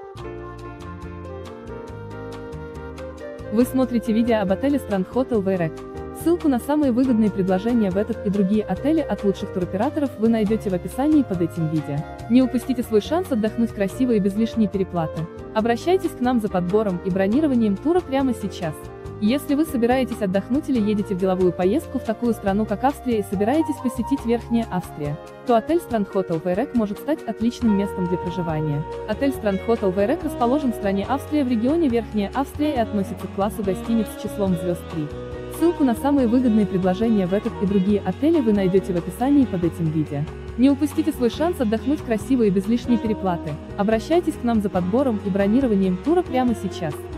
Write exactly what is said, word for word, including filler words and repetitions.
Вы смотрите видео об отеле Strand Hotel Вейрек. Ссылку на самые выгодные предложения в этот и другие отели от лучших туроператоров вы найдете в описании под этим видео. Не упустите свой шанс отдохнуть красиво и без лишней переплаты. Обращайтесь к нам за подбором и бронированием тура прямо сейчас. Если вы собираетесь отдохнуть или едете в деловую поездку в такую страну, как Австрия, и собираетесь посетить Верхняя Австрия, то отель Strand Hotel Вейрек может стать отличным местом для проживания. Отель Strand Hotel Вейрек расположен в стране Австрия в регионе Верхняя Австрия и относится к классу гостиниц с числом звезд три. Ссылку на самые выгодные предложения в этот и другие отели вы найдете в описании под этим видео. Не упустите свой шанс отдохнуть красиво и без лишней переплаты. Обращайтесь к нам за подбором и бронированием тура прямо сейчас.